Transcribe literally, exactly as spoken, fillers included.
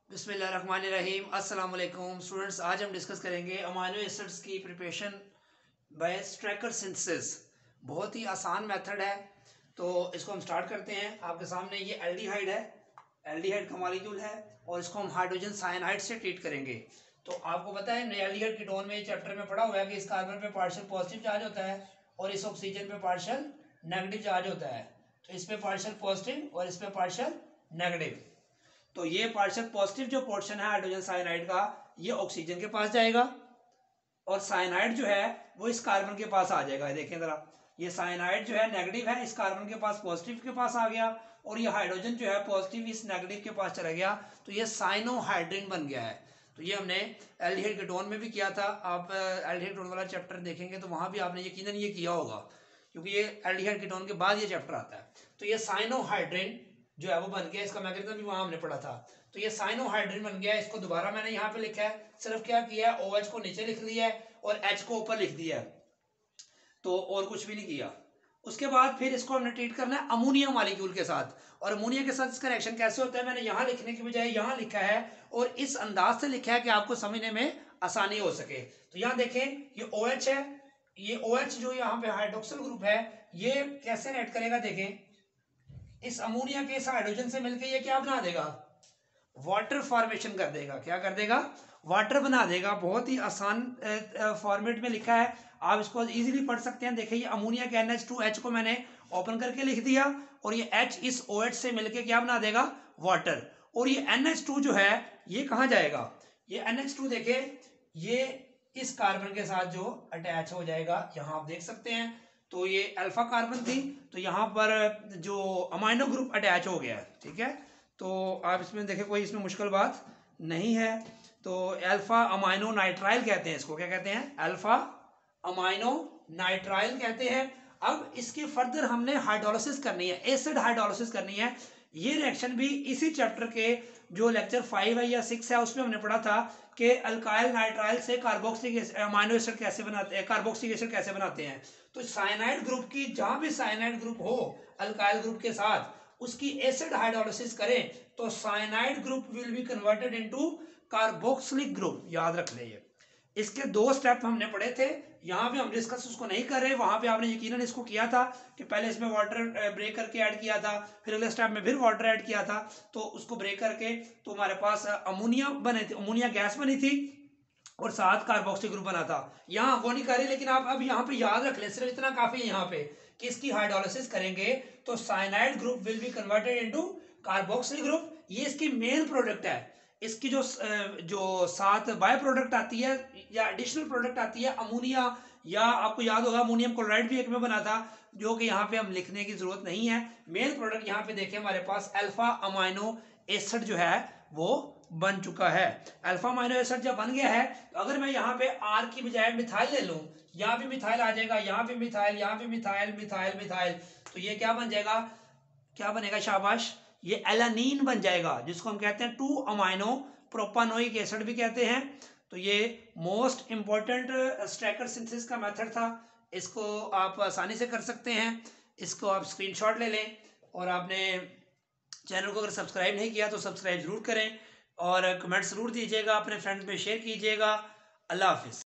बिस्मिल्लाहिर्रहमानिर्रहीम। अस्सलाम वालेकुम स्टूडेंट्स, आज हम डिस्कस करेंगे अमीनो एसिड्स की प्रिपरेशन बाय स्ट्रैकर सिंथेसिस। बहुत ही आसान मेथड है, तो इसको हम स्टार्ट करते हैं। आपके सामने ये एल्डिहाइड है, एल्डिहाइड का मॉलिक्यूल है और इसको हम हाइड्रोजन साइनाइड से ट्रीट करेंगे। तो आपको पता है एल्डिहाइड कीटोन में चैप्टर में पढ़ा हुआ है कि इस कार्बन पे पार्शियल पॉजिटिव चार्ज होता है और इस ऑक्सीजन पे पार्शियल नेगेटिव चार्ज होता है। तो इस पे पार्शियल पॉजिटिव और इस पे पार्शियल नेगेटिव। तो ये पार्शियल पॉजिटिव जो पोर्शन है हाइड्रोजन साइनाइड का, ये ऑक्सीजन के पास जाएगा और साइनाइड जो है वो इस कार्बन के पास आ जाएगा। देखें जरा, ये साइनाइड जो है नेगेटिव है, इस कार्बन के पास पॉजिटिव के पास आ गया और ये हाइड्रोजन जो है पॉजिटिव इस नेगेटिव के पास चला गया, तो ये साइनोहाइड्रिन बन गया है। तो ये हमने एल्डिहाइड कीटोन में भी किया था। आप एल्डिहाइड कीटोन वाला चैप्टर देखेंगे तो वहां भी आपने यकीनन ये किया होगा, क्योंकि ये एल्डिहाइड कीटोन के बाद ये चैप्टर आता है। तो ये साइनोहाइड्रिन जो है वो बन गया, इसका मैकेनिज्म भी वहां हमने पढ़ा था। तो ये साइनोहाइड्रिन बन गया, इसको दोबारा मैंने यहाँ पे लिखा है। सिर्फ क्या किया है, OH को नीचे लिख लिया है और H को ऊपर लिख दिया है, तो और कुछ भी नहीं किया। उसके बाद फिर इसको हमने ट्रीट करना है अमोनिया मॉलिक्यूल के साथ। और अमोनिया के साथ इसका रिएक्शन कैसे होता है, मैंने यहाँ लिखने की बजाय यहाँ लिखा है और इस अंदाज से लिखा है कि आपको समझने में आसानी हो सके। तो यहाँ देखें, ये OH है, ये OH जो यहाँ पे हाइड्रोक्सिल ग्रुप है, ये कैसे रिएक्ट करेगा। देखें, इस अमोनिया के इस हाइड्रोजन से मिलकर ये क्या बना देगा, वाटर फॉर्मेशन कर देगा। क्या कर देगा, वाटर बना देगा। बहुत ही आसान फॉर्मेट में लिखा है, आप इसको इजीली पढ़ सकते हैं। देखिए, ये अमोनिया के एन एच टू एच को मैंने ओपन करके लिख दिया और ये H इस OH से मिलके क्या बना देगा, वाटर। और ये एन एच टू जो है ये कहाँ जाएगा, ये एन एच टू देखे, ये इस कार्बन के साथ जो अटैच हो जाएगा, यहाँ आप देख सकते हैं। तो ये अल्फा कार्बन थी, तो यहाँ पर जो अमाइनो ग्रुप अटैच हो गया है, ठीक है। तो आप इसमें देखें, कोई इसमें मुश्किल बात नहीं है। तो अल्फा अमाइनो नाइट्राइल कहते हैं इसको। क्या कहते हैं, अल्फा अमाइनो नाइट्राइल कहते हैं। अब इसकी फर्दर हमने हाइड्रोलिसिस करनी है, एसिड हाइड्रोलिसिस करनी है। ये रिएक्शन भी इसी चैप्टर के जो लेक्चर फाइव है या सिक्स है उसमें हमने पढ़ा था कि अल्काइल नाइट्राइल से कार्बोक्सिलिक अमाइनो एसिड कैसे बनाते हैं, कार्बोक्सिलिक एसिड कैसे बनाते हैं। तो साइनाइड ग्रुप की, जहां भी साइनाइड ग्रुप हो अल्काइल ग्रुप के साथ, उसकी एसिड हाइड्रोलिसिस करें तो cyanide group will be converted into carboxylic group. याद रख ले, ये इसके दो स्टेप हमने पढ़े थे, यहाँ पे हम डिस्कस उसको नहीं कर रहे। वहां पे आपने यकीनन इसको किया था कि पहले इसमें वाटर ब्रेक करके ऐड किया था, फिर अगले स्टेप में फिर वाटर ऐड किया था। तो उसको ब्रेक करके तो हमारे पास अमोनिया बने थे, अमोनिया गैस बनी थी और साथ कार्बोक्सिल ग्रुप बना था। यहाँ वो नहीं कर रहे, लेकिन आप अब यहाँ पे याद रख लें, सिर्फ इतना काफी है यहाँ पे कि इसकी हाइड्रोलिसिस करेंगे तो cyanide group will be converted into carboxyl group. ये इसकी मेन प्रोडक्ट है। इसकी जो जो साथ बाय प्रोडक्ट आती है या एडिशनल प्रोडक्ट आती है अमोनिया, या आपको याद होगा अमोनियम क्लोराइड भी एक में बना था, जो कि यहाँ पे हम लिखने की जरूरत नहीं है। मेन प्रोडक्ट यहाँ पे देखें, हमारे पास अल्फा अमाइनो एसिड जो है वो बन चुका है। अल्फा अमाइनो एसिड जब बन गया है, तो अगर मैं यहाँ पे आर की बजाय मिथाइल ले लूं, यहाँ भी मिथाइल आ जाएगा, यहाँ भी मिथाइल, यहाँ भी मिथाइल, मिथाइल मिथाइल, तो ये क्या बन जाएगा, क्या बनेगा, शाबाश, ये एलानीन बन जाएगा, जिसको हम कहते हैं टू अमाइनो प्रोपानोइक एसिड भी कहते हैं। तो ये मोस्ट इंपॉर्टेंट स्ट्रैकर सिंथेसिस का मेथड था। इसको आप आसानी से कर सकते हैं। इसको आप स्क्रीनशॉट ले लें और आपने चैनल को अगर सब्सक्राइब नहीं किया तो सब्सक्राइब जरूर करें और कमेंट जरूर दीजिएगा, अपने फ्रेंड्स में शेयर कीजिएगा। अल्लाह हाफिज।